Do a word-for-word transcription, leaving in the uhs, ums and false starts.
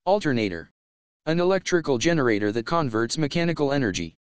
Alternator. An electrical generator that converts mechanical energy.